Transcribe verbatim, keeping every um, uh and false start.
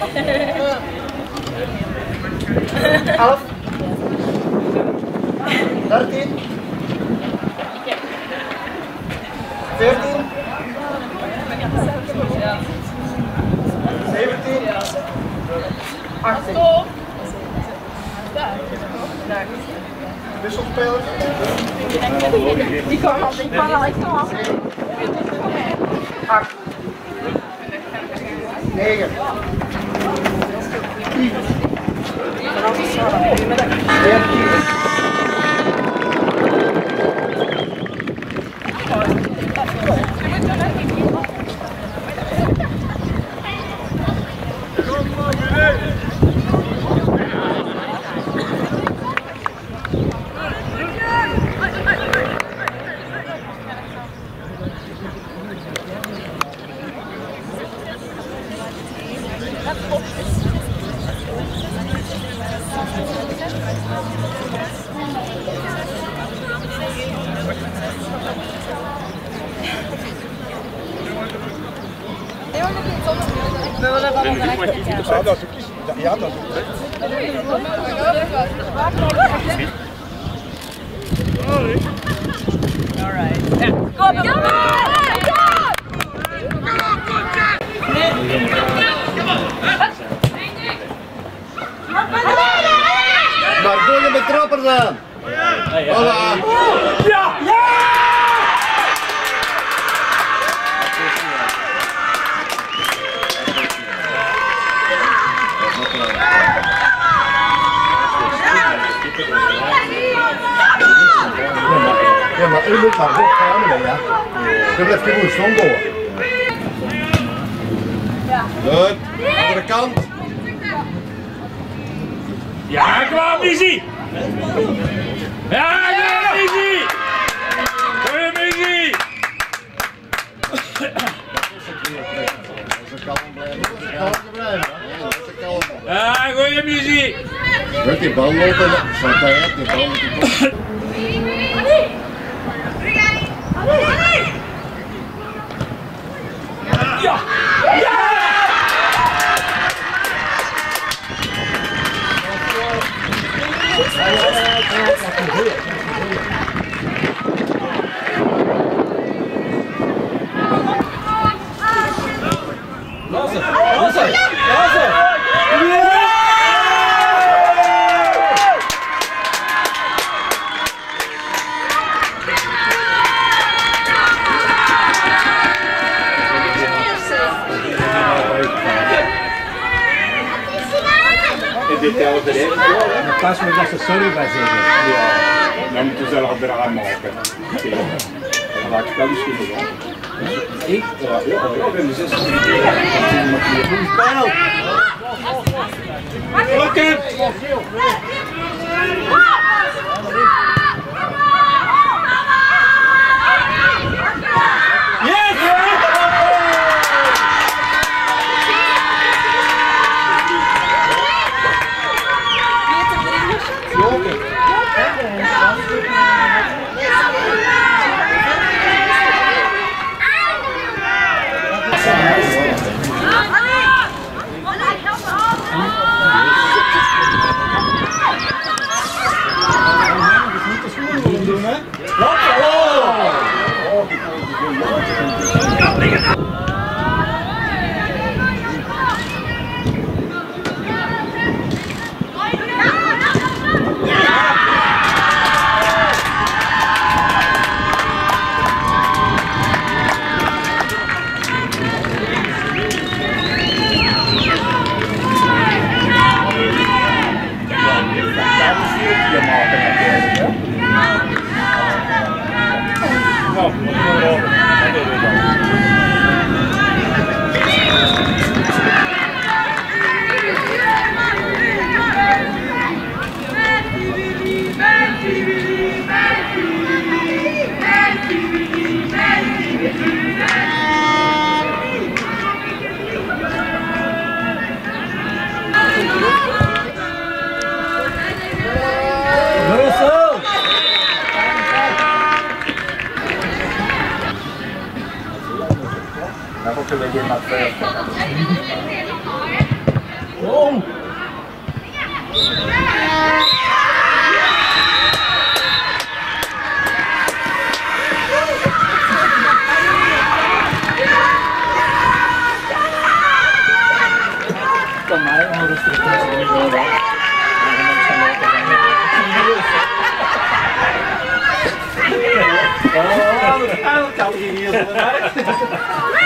elf. dertien. veertien. zeventien. achttien. Wisselspelers. Die kan al, die kan al, ik kan al. acht. negen. tien. veertien. We willen wel een Ja, dat is een ja, dat is Alright. Ja. Kom, kom, kom! maar doe je met trappers aan? Voilà. Ja! Ja! Ja, maar u moet maar goed gaan, ja. Je blijft gewoon staan door. Goed, andere kant. Ja, kwam Izzy! Ja, kwam Izzy! Kwam Izzy! Ja, goeie muziek! Met die bal lopen, zo bij het, die bal moet die bal. Ja! Ja! Lassen! Lassen! Lassen! Pas moet dat ze sorry bij zeggen. Ja, dan moeten we zelf eraan maken. Dat ik wel eens goed gedaan. Ik? Ja, ik ben de zesde. Oké. Dan moeten we weer naar het Kemarin ngurus terus ini dulu ya. Karena bisa mau ke sana. Oh, tahu ini sebenarnya.